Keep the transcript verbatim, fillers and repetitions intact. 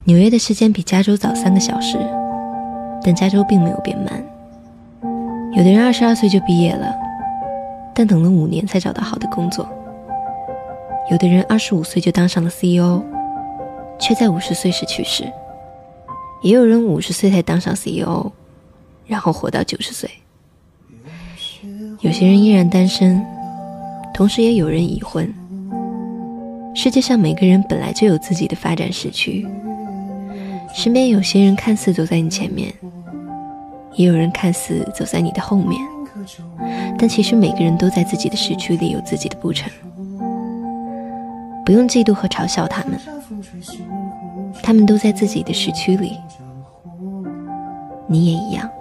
纽约的时间比加州早三个小时，但加州并没有变慢。有的人二十二岁就毕业了，但等了五年才找到好的工作。有的人二十五岁就当上了 C E O， 却在五十岁时去世。也有人五十岁才当上 C E O， 然后活到九十岁。有些人依然单身，同时也有人已婚。世界上每个人本来就有自己的发展时区，身边有些人看似走在你前面，也有人看似走在你的后面，但其实每个人都在自己的时区里有自己的步程。不用嫉妒和嘲笑他们，他们都在自己的时区里，你也一样。